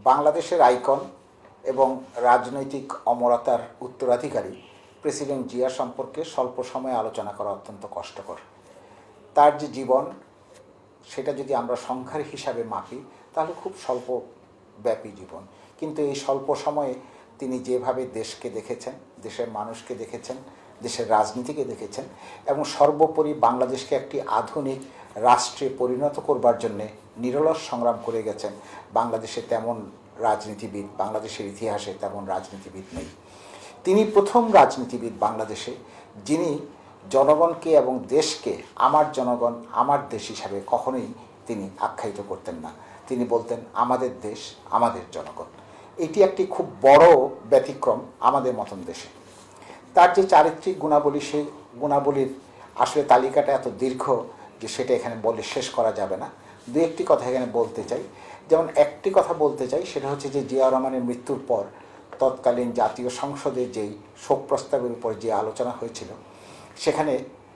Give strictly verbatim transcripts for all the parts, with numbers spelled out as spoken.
বাংলাদেশের আইকন এবং রাজনৈতিক অমরতার উত্তরাধিকারী প্রেসিডেন্ট জিয়া সম্পর্কে স্বল্প সময়ে আলোচনা করা অত্যন্ত কষ্টকর। তার যে জীবন সেটা যদি আমরা সংখ্যার হিসাবে মাপি তাহলে খুব স্বল্পব্যাপী জীবন, কিন্তু এই স্বল্প সময়ে তিনি যেভাবে দেশকে দেখেছেন, দেশের মানুষকে দেখেছেন, দেশের রাজনীতিকে দেখেছেন এবং সর্বোপরি বাংলাদেশকে একটি আধুনিক রাষ্ট্রে পরিণত করবার জন্যে নিরলস সংগ্রাম করে গেছেন, বাংলাদেশে তেমন রাজনীতিবিদ, বাংলাদেশের ইতিহাসে তেমন রাজনীতিবিদ নেই। তিনি প্রথম রাজনীতিবিদ বাংলাদেশে যিনি জনগণকে এবং দেশকে আমার জনগণ আমার দেশ হিসাবে কখনোই তিনি আখ্যায়িত করতেন না। তিনি বলতেন আমাদের দেশ আমাদের জনগণ। এটি একটি খুব বড় ব্যতিক্রম আমাদের মতন দেশে। তার যে চারিত্রিক গুণাবলী, সেই গুণাবলীর আসলে তালিকাটা এত দীর্ঘ যে সেটা এখানে বলে শেষ করা যাবে না। দু একটি কথা এখানে বলতে চাই। যেমন একটি কথা বলতে চাই, সেটা হচ্ছে যে জিয়াউর রহমানের মৃত্যুর পর তৎকালীন জাতীয় সংসদে যেই শোক প্রস্তাবের উপর যে আলোচনা হয়েছিল, সেখানে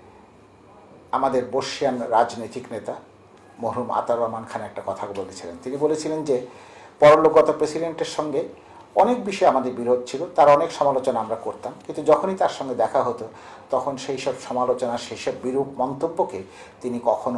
আমাদের বর্ষিয়ান রাজনৈতিক নেতা মরহুম আতাউর রহমান খান একটা কথা বলেছিলেন। তিনি বলেছিলেন যে পরলোকগত প্রেসিডেন্টের সঙ্গে অনেক বিষয়ে আমাদের বিরোধ ছিল, তার অনেক সমালোচনা আমরা করতাম, কিন্তু যখনই তার সঙ্গে দেখা হতো তখন সেই সব সমালোচনা, সেই সব বিরূপ মন্তব্যকে তিনি কখনো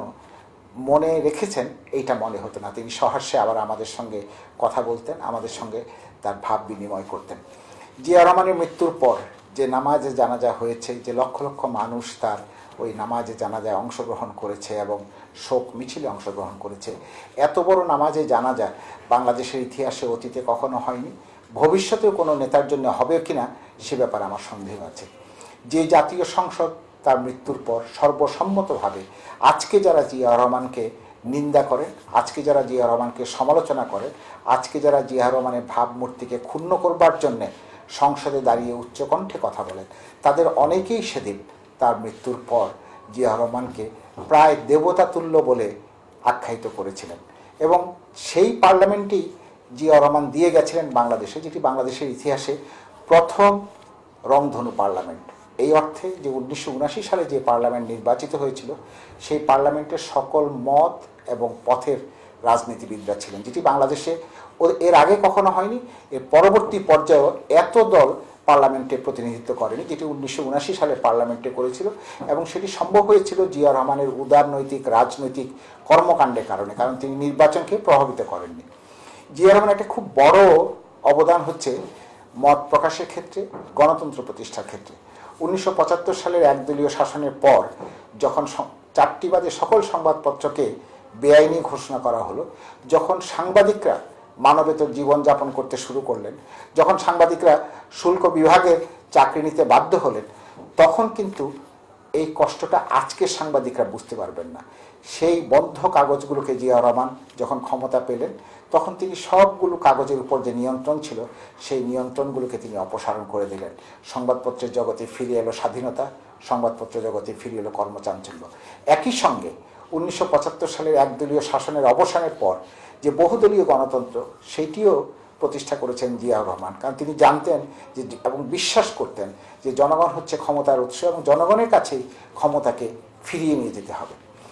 মনে রেখেছেন এইটা মনে হতো না। তিনি সহাস্যে আবার আমাদের সঙ্গে কথা বলতেন, আমাদের সঙ্গে তার ভাব বিনিময় করতেন। জিয়াউর রহমানের মৃত্যুর পর যে নামাজে জানাজা হয়েছে, যে লক্ষ লক্ষ মানুষ তার ওই নামাজে জানাজায় অংশগ্রহণ করেছে এবং শোক মিছিলে অংশগ্রহণ করেছে, এত বড় নামাজে জানাজা বাংলাদেশের ইতিহাসে অতীতে কখনো হয়নি, ভবিষ্যতেও কোনো নেতার জন্য হবে কিনা সে ব্যাপারে আমার সন্দেহ আছে। যে জাতীয় সংসদ তার মৃত্যুর পর সর্বসম্মতভাবে আজকে যারা জিয়াউর রহমানকে নিন্দা করে, আজকে যারা জিয়াউর রহমানকে সমালোচনা করে, আজকে যারা জিয়াউর রহমানের ভাবমূর্তিকে ক্ষুণ্ণ করবার জন্যে সংসদে দাঁড়িয়ে উচ্চকণ্ঠে কথা বলেন, তাদের অনেকেই সেদিন তার মৃত্যুর পর জিয়াউর রহমানকে প্রায় দেবতাতুল্য বলে আখ্যায়িত করেছিলেন। এবং সেই পার্লামেন্টেই জিয়াউর রহমান দিয়ে গেছিলেন বাংলাদেশে, যেটি বাংলাদেশের ইতিহাসে প্রথম রংধনু পার্লামেন্ট। এই অর্থে যে উনিশশো উনাশি সালে যে পার্লামেন্ট নির্বাচিত হয়েছিল, সেই পার্লামেন্টের সকল মত এবং পথের রাজনীতিবিদরা ছিলেন, যেটি বাংলাদেশে এর আগে কখনো হয়নি। এর পরবর্তী পর্যায়েও এত দল পার্লামেন্টে প্রতিনিধিত্ব করেনি, যেটি উনিশশো উনাশি সালে পার্লামেন্টে করেছিল। এবং সেটি সম্ভব হয়েছিল জিয়াউর রহমানের উদারনৈতিক রাজনৈতিক কর্মকাণ্ডের কারণে, কারণ তিনি নির্বাচনকে প্রভাবিত করেননি। জিয়াউর রহমানের একটা খুব বড় অবদান হচ্ছে মত প্রকাশের ক্ষেত্রে, গণতন্ত্র প্রতিষ্ঠার ক্ষেত্রে। উনিশশো পঁচাত্তর সালের একদলীয় শাসনের পর যখন চারটি বাদে সকল সংবাদপত্রকে বেআইনি ঘোষণা করা হলো, যখন সাংবাদিকরা মানবেতর জীবনযাপন করতে শুরু করলেন, যখন সাংবাদিকরা শুল্ক বিভাগের চাকরি নিতে বাধ্য হলেন, তখন কিন্তু এই কষ্টটা আজকের সাংবাদিকরা বুঝতে পারবেন না। সেই বন্ধ কাগজগুলোকে জিয়াউর রহমান যখন ক্ষমতা পেলেন, তখন তিনি সবগুলো কাগজের উপর যে নিয়ন্ত্রণ ছিল, সেই নিয়ন্ত্রণগুলোকে তিনি অপসারণ করে দিলেন। সংবাদপত্রের জগতে ফিরে এলো স্বাধীনতা, সংবাদপত্রের জগতে ফিরে এলো কর্মচাঞ্চল্য। একই সঙ্গে উনিশশো পঁচাত্তর সালের একদলীয় শাসনের অবসানের পর যে বহুদলীয় গণতন্ত্র, সেটিও প্রতিষ্ঠা করেছেন জিয়াউর রহমান, কারণ তিনি জানতেন যে এবং বিশ্বাস করতেন যে জনগণ হচ্ছে ক্ষমতার উৎস এবং জনগণের কাছেই ক্ষমতাকে ফিরিয়ে নিয়ে যেতে হবে।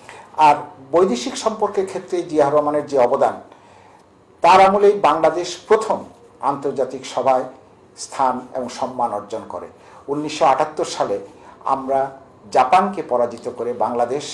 আর বৈদেশিক সম্পর্কের ক্ষেত্রে জিয়াউর রহমানের যে অবদান, তার আমলেই বাংলাদেশ প্রথম আন্তর্জাতিক সভায় স্থান এবং সম্মান অর্জন করে। উনিশশো আটাত্তর সালে আমরা জাপানকে পরাজিত করে বাংলাদেশ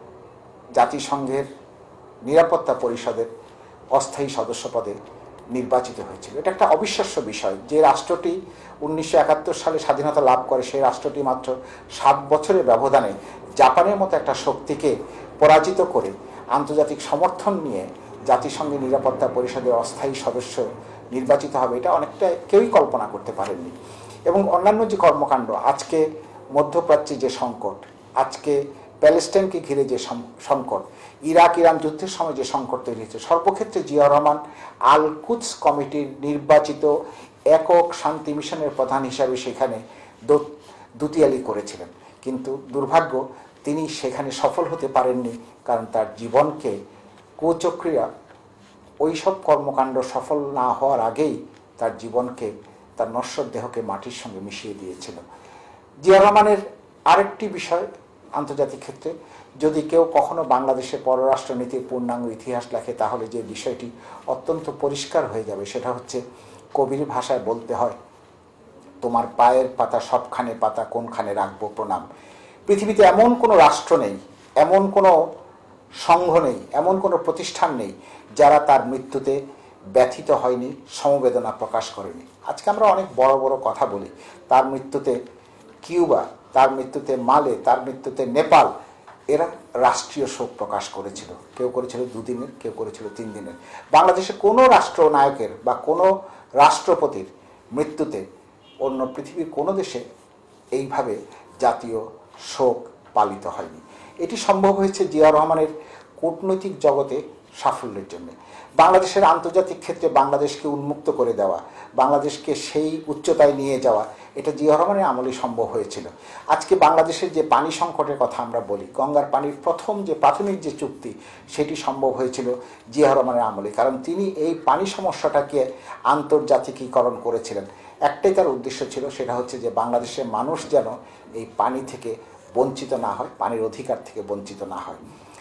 জাতিসংঘের নিরাপত্তা পরিষদের অস্থায়ী সদস্য পদে নির্বাচিত হয়েছিল। এটা একটা অবিশ্বাস্য বিষয়। যে রাষ্ট্রটি উনিশশো একাত্তর সালে স্বাধীনতা লাভ করে, সেই রাষ্ট্রটি মাত্র সাত বছরের ব্যবধানে জাপানের মতো একটা শক্তিকে পরাজিত করে আন্তর্জাতিক সমর্থন নিয়ে জাতিসংঘের নিরাপত্তা পরিষদের অস্থায়ী সদস্য নির্বাচিত হবে, এটা অনেকটা কেউই কল্পনা করতে পারেননি। এবং অন্যান্য যে কর্মকাণ্ড, আজকে মধ্যপ্রাচ্যে যে সংকট, আজকে প্যালেস্টাইনকে ঘিরে যে সংকট, ইরাক ইরান যুদ্ধের সময় যে সংকট তৈরি হয়েছে, সর্বক্ষেত্রে জিয়াউর রহমান আল কুদস কমিটির নির্বাচিত একক শান্তি মিশনের প্রধান হিসাবে সেখানে দুতিয়ালি করেছিলেন। কিন্তু দুর্ভাগ্য, তিনি সেখানে সফল হতে পারেননি, কারণ তার জীবনকে কুচক্রীরা ওই সব কর্মকাণ্ড সফল না হওয়ার আগেই তার জীবনকে, তার নশ্বর দেহকে মাটির সঙ্গে মিশিয়ে দিয়েছিল। জিয়াউর রহমানের আরেকটি বিষয় আন্তর্জাতিক ক্ষেত্রে যদি কেউ কখনো বাংলাদেশের পররাষ্ট্রনীতির পূর্ণাঙ্গ ইতিহাস লেখে তাহলে যে বিষয়টি অত্যন্ত পরিষ্কার হয়ে যাবে সেটা হচ্ছে কবির ভাষায় বলতে হয়, তোমার পায়ের পাতা সবখানে পাতা কোনখানে রাখবো প্রণাম। পৃথিবীতে এমন কোনো রাষ্ট্র নেই, এমন কোনো সংঘ নেই, এমন কোনো প্রতিষ্ঠান নেই যারা তার মৃত্যুতে ব্যথিত হয়নি, সমবেদনা প্রকাশ করেনি। আজকে আমরা অনেক বড় বড় কথা বলি, তার মৃত্যুতে কিউবা, তার মৃত্যুতে মালে, তার মৃত্যুতে নেপাল এরা রাষ্ট্রীয় শোক প্রকাশ করেছিল। কেউ করেছিল দুদিনের, কেউ করেছিল তিন দিনের। বাংলাদেশে কোনো রাষ্ট্রনায়কের বা কোনো রাষ্ট্রপতির মৃত্যুতে অন্য পৃথিবীর কোনো দেশে এইভাবে জাতীয় শোক পালিত হয়নি। এটি সম্ভব হয়েছে জিয়া রহমানের কূটনৈতিক জগতে সাফল্যের জন্য। বাংলাদেশের আন্তর্জাতিক ক্ষেত্রে বাংলাদেশকে উন্মুক্ত করে দেওয়া, বাংলাদেশকে সেই উচ্চতায় নিয়ে যাওয়া, এটা জিয়া রহমানের আমলে সম্ভব হয়েছিল। আজকে বাংলাদেশের যে পানি সংকটের কথা আমরা বলি, গঙ্গার পানির প্রথম যে প্রাথমিক যে চুক্তি সেটি সম্ভব হয়েছিল জিয়া রহমানের আমলে, কারণ তিনি এই পানি সমস্যাটাকে আন্তর্জাতিকীকরণ করেছিলেন। একটাই তার উদ্দেশ্য ছিল, সেটা হচ্ছে যে বাংলাদেশের মানুষ যেন এই পানি থেকে বঞ্চিত না হয়, পানির অধিকার থেকে বঞ্চিত না হয়।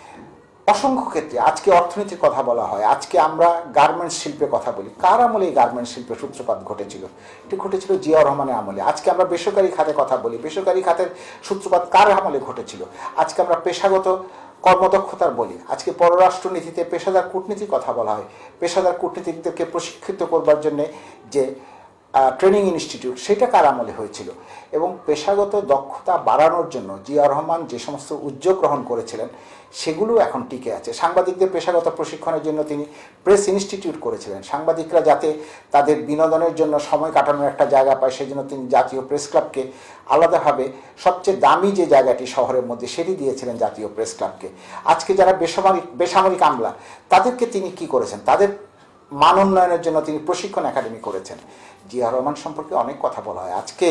অসংখ্য ক্ষেত্রে আজকে অর্থনীতির কথা বলা হয়, আজকে আমরা গার্মেন্টস শিল্পের কথা বলি। কার আমলে এই গার্মেন্টস শিল্পের সূত্রপাত ঘটেছিল? এটি ঘটেছিল জিয়া রহমানের আমলে। আজকে আমরা বেসরকারি খাতে কথা বলি, বেসরকারি খাতের সূত্রপাত কার আমলে ঘটেছিল? আজকে আমরা পেশাগত কর্মদক্ষতার বলি, আজকে পররাষ্ট্রনীতিতে পেশাদার কূটনীতির কথা বলা হয়। পেশাদার কূটনীতিকদেরকে প্রশিক্ষিত করবার জন্য যে ট্রেনিং ইনস্টিটিউট, সেটা কার আমলে হয়েছিল? এবং পেশাগত দক্ষতা বাড়ানোর জন্য জিয়া রহমান যে সমস্ত উদ্যোগ গ্রহণ করেছিলেন সেগুলো এখন টিকে আছে। সাংবাদিকদের পেশাগত প্রশিক্ষণের জন্য তিনি প্রেস ইনস্টিটিউট করেছিলেন। সাংবাদিকরা যাতে তাদের বিনোদনের জন্য সময় কাটানোর একটা জায়গা পায় সেই জন্য তিনি জাতীয় প্রেস ক্লাবকে আলাদাভাবে সবচেয়ে দামি যে জায়গাটি শহরের মধ্যে সেটি দিয়েছিলেন জাতীয় প্রেস ক্লাবকে। আজকে যারা বেসামরিক বেসামরিক আমলা তাদেরকে তিনি কি করেছেন? তাদের মান উন্নয়নের জন্য তিনি প্রশিক্ষণ একাডেমি করেছেন। জিয়া রহমান সম্পর্কে অনেক কথা বলা হয়। আজকে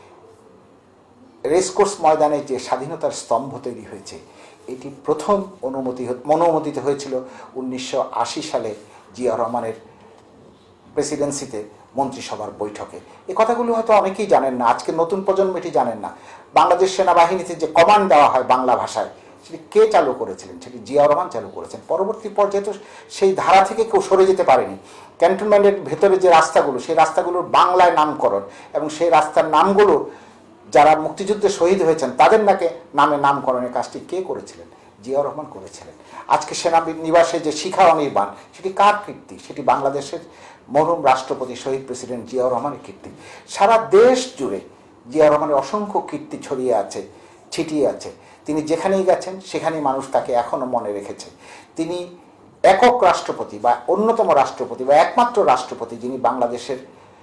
রেসকোর্স ময়দানে যে স্বাধীনতার স্তম্ভ তৈরি হয়েছে এটি প্রথম অনুমতি অনুমোদিত হয়েছিল উনিশশো আশি সালে জিয়া রহমানের প্রেসিডেন্সিতে মন্ত্রিসভার বৈঠকে। এই কথাগুলো হয়তো অনেকেই জানেন না, আজকে নতুন প্রজন্ম এটি জানেন না। বাংলাদেশ সেনাবাহিনীতে যে কমান্ড দেওয়া হয় বাংলা ভাষায় সেটি কে চালু করেছিলেন? সেটি জিয়া রহমান চালু করেছেন। পরবর্তী পর্যায়ে তো সেই ধারা থেকে কেউ সরে যেতে পারেনি। ক্যান্টনমেন্টের ভেতরে যে রাস্তাগুলো, সেই রাস্তাগুলোর বাংলায় নামকরণ এবং সেই রাস্তার নামগুলো যারা মুক্তিযুদ্ধে শহীদ হয়েছেন তাদের নাকে নামে নামকরণের কাজটি কে করেছিলেন? জিয়া রহমান করেছিলেন। আজকে সেনানিবাসে যে শিখা অনির্বাণ সেটি কার কীর্তি? সেটি বাংলাদেশের মরহুম রাষ্ট্রপতি শহীদ প্রেসিডেন্ট জিয়া রহমানের কীর্তি। সারা দেশ জুড়ে জিয়া রহমানের অসংখ্য কীর্তি ছড়িয়ে আছে, ছিটিয়ে আছে। তিনি যেখানেই গেছেন সেখানেই মানুষ তাকে এখনও মনে রেখেছে। তিনি একক রাষ্ট্রপতি বা অন্যতম রাষ্ট্রপতি বা একমাত্র রাষ্ট্রপতি যিনি বাংলাদেশের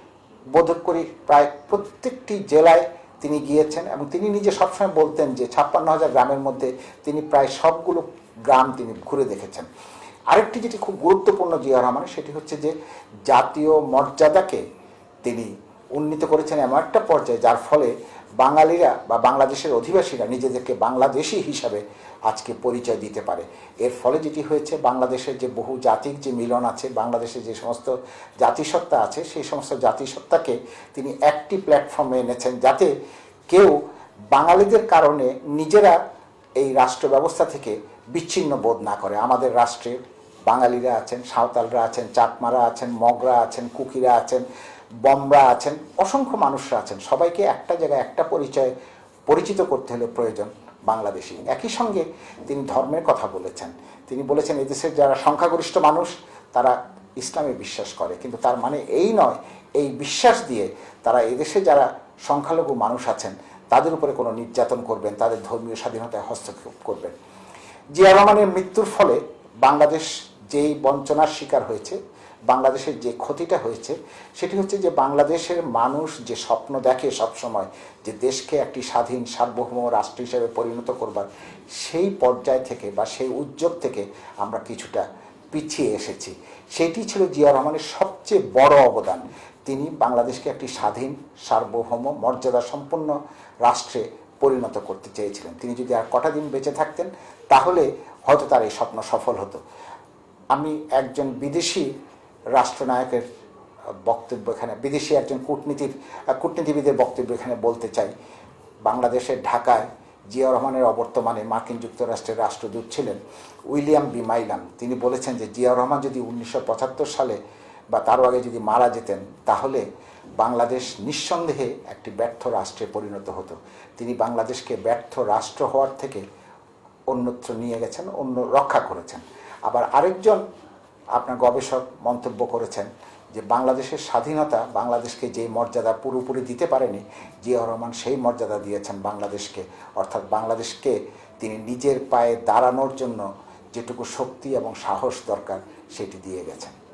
বোধ করি প্রায় প্রত্যেকটি জেলায় তিনি গিয়েছেন এবং তিনি নিজে সবসময় বলতেন যে ছাপ্পান্ন হাজার গ্রামের মধ্যে তিনি প্রায় সবগুলো গ্রাম তিনি ঘুরে দেখেছেন। আরেকটি যেটি খুব গুরুত্বপূর্ণ জিয়া রহমানের সেটি হচ্ছে যে জাতীয় মর্যাদাকে তিনি উন্নীত করেছেন এমন একটা পর্যায়ে যার ফলে বাঙালিরা বা বাংলাদেশের অধিবাসীরা নিজেদেরকে বাংলাদেশি হিসাবে আজকে পরিচয় দিতে পারে। এর ফলে যেটি হয়েছে বাংলাদেশের যে বহু জাতিক যে মিলন আছে, বাংলাদেশে যে সমস্ত জাতিসত্তা আছে সেই সমস্ত জাতিসত্তাকে তিনি একটি প্ল্যাটফর্মে এনেছেন যাতে কেউ বাঙালিদের কারণে নিজেরা এই রাষ্ট্র ব্যবস্থা থেকে বিচ্ছিন্ন বোধ না করে। আমাদের রাষ্ট্রে বাঙালিরা আছেন, সাঁওতালরা আছেন, চাকমারা আছেন, মগরা আছেন, কুকিরা আছেন, বমরা আছেন, অসংখ্য মানুষরা আছেন। সবাইকে একটা জায়গায় একটা পরিচয় পরিচিত করতে হলে প্রয়োজন বাংলাদেশি। একই সঙ্গে তিনি ধর্মের কথা বলেছেন। তিনি বলেছেন এদেশের যারা সংখ্যাগরিষ্ঠ মানুষ তারা ইসলামে বিশ্বাস করে, কিন্তু তার মানে এই নয় এই বিশ্বাস দিয়ে তারা এদেশে যারা সংখ্যালঘু মানুষ আছেন তাদের উপরে কোনো নির্যাতন করবেন, তাদের ধর্মীয় স্বাধীনতায় হস্তক্ষেপ করবেন। জিয়া রহমানের মৃত্যুর ফলে বাংলাদেশ যেই বঞ্চনার শিকার হয়েছে, বাংলাদেশের যে ক্ষতিটা হয়েছে সেটি হচ্ছে যে বাংলাদেশের মানুষ যে স্বপ্ন দেখে সবসময় যে দেশকে একটি স্বাধীন সার্বভৌম রাষ্ট্র হিসেবে পরিণত করবার, সেই পর্যায় থেকে বা সেই উদ্যোগ থেকে আমরা কিছুটা পিছিয়ে এসেছি। সেটি ছিল জিয়া রহমানের সবচেয়ে বড় অবদান। তিনি বাংলাদেশকে একটি স্বাধীন সার্বভৌম মর্যাদা সম্পন্ন রাষ্ট্রে পরিণত করতে চেয়েছিলেন। তিনি যদি আর কটা দিন বেঁচে থাকতেন তাহলে হয়তো তার এই স্বপ্ন সফল হতো। আমি একজন বিদেশি রাষ্ট্রনায়কের বক্তব্য এখানে, বিদেশি একজন কূটনীতির কূটনীতিবিদের বক্তব্য এখানে বলতে চাই। বাংলাদেশের ঢাকায় জিয়া রহমানের অবর্তমানে মার্কিন যুক্তরাষ্ট্রের রাষ্ট্রদূত ছিলেন উইলিয়াম বি মাইলান। তিনি বলেছেন যে জিয়া রহমান যদি উনিশশো পঁচাত্তর সালে বা তারও আগে যদি মারা যেতেন তাহলে বাংলাদেশ নিঃসন্দেহে একটি ব্যর্থ রাষ্ট্রে পরিণত হতো। তিনি বাংলাদেশকে ব্যর্থ রাষ্ট্র হওয়ার থেকে অন্যত্র নিয়ে গেছেন, অন্য রক্ষা করেছেন। আবার আরেকজন আপনার গবেষক মন্তব্য করেছেন যে বাংলাদেশের স্বাধীনতা বাংলাদেশকে যে মর্যাদা পুরোপুরি দিতে পারেনি, জিয়া রহমান সেই মর্যাদা দিয়েছেন বাংলাদেশকে। অর্থাৎ বাংলাদেশকে তিনি নিজের পায়ে দাঁড়ানোর জন্য যেটুকু শক্তি এবং সাহস দরকার সেটি দিয়ে গেছেন।